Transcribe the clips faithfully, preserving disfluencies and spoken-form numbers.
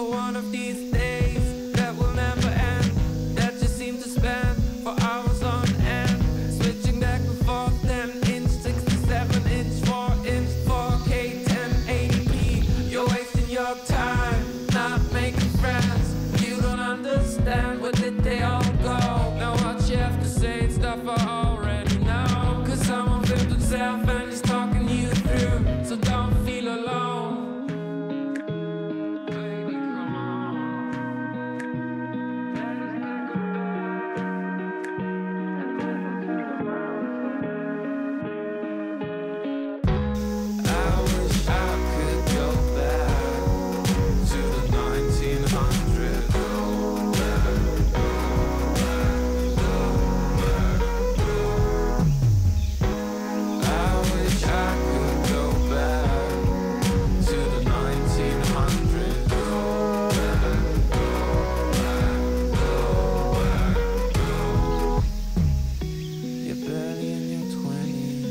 for one of these days that will never end, that you seem to spend for hours on end, switching back and forth. Ten inch, sixty-seven inch, four inch, four K, ten eighty p. You're wasting your time, not making friends. You don't understand, where did they all go? Now what you have to say is stuff I already know, cause someone flipped himself and he's talking you through, so don't feel alone. Baby, come on. I wish I could go back to the nineteen hundreds. Go back, go back, go back, go. I wish I could go back to the nineteen hundreds. Go back, go back, go back, go. You're barely in your twenties,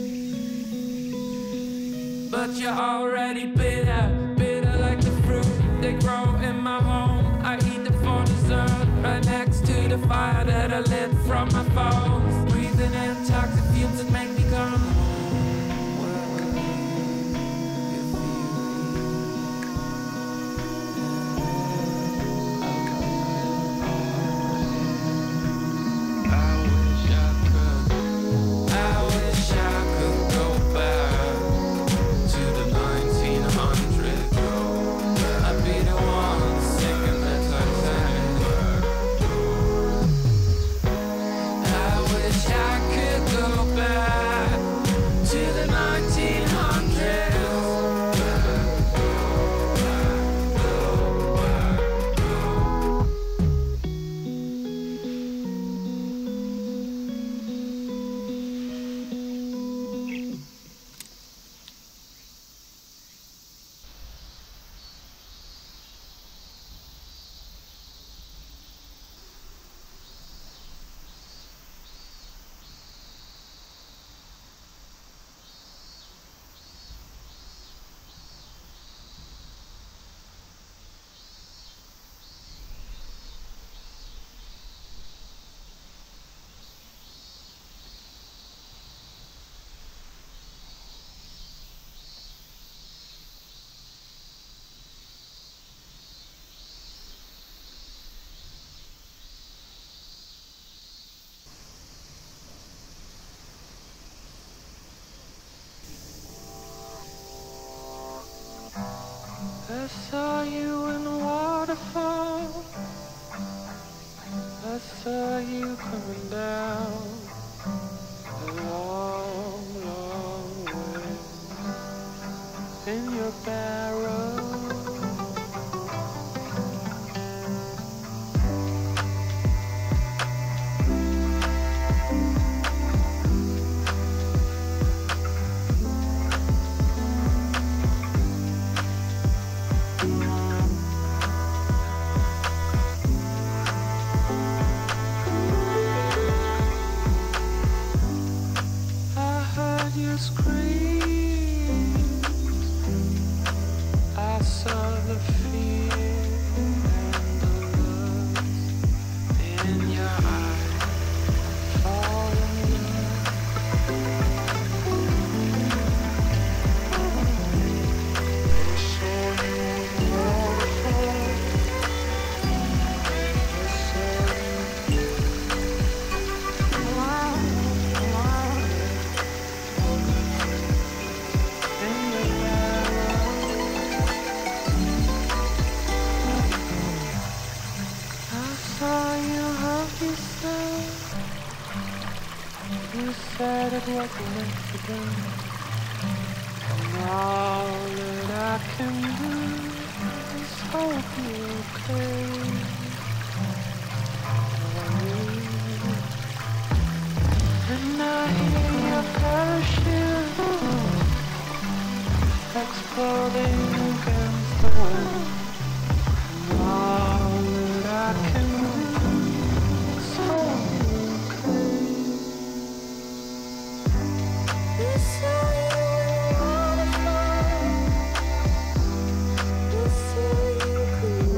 but you're already bitter, bitter like the fruit they grow in my home. I eat it for dessert, right next to the fire that I lit from my phones. Breathing in toxic fumes that make me come home. Where will you feel? I wish I could, I wish I could go back to the nineteen hundreds. I'd be the one singing the Titanic. I wish I could go back to the nineteen hundreds. I saw you in the waterfall. I saw you coming down a long, long way in your barrel. I heard you scream. I saw the fear and the lust in your eyes. Fall in love. I saw you on the waterfall. I saw you. Wow, wow. In your barrel. I saw you hug yourself. You said it wasn't meant to be. And all that I can do is hope you're okay. And I hear your parachute exploding against the wind. And all that I can do is hope you're okay. You saw you in the waterfall. You saw you could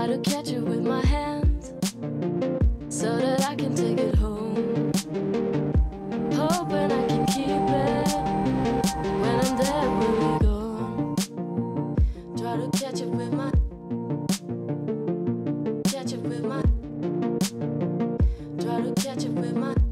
to catch it with my hands so that I can take it home. Hoping I can keep it when I'm dead, when we gone. Try to catch it with my, catch it with my, try to catch it with my.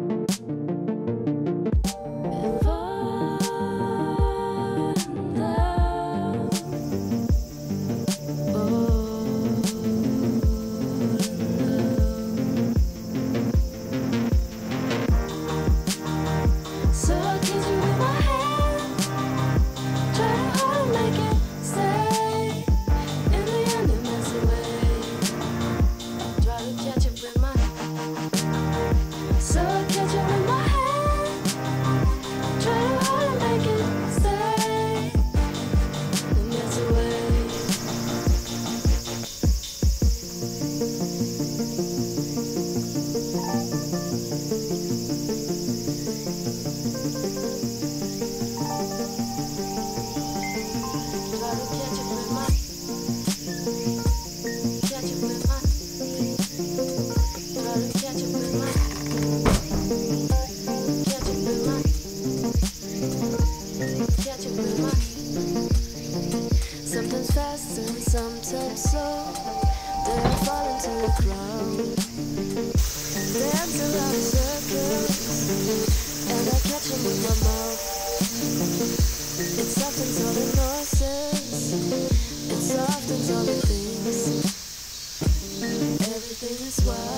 Sometimes fast and sometimes slow. Then I fall into the crowd, dance around circles, and I catch them with my mouth. It softens all the noises, it softens all the things. Everything is wild.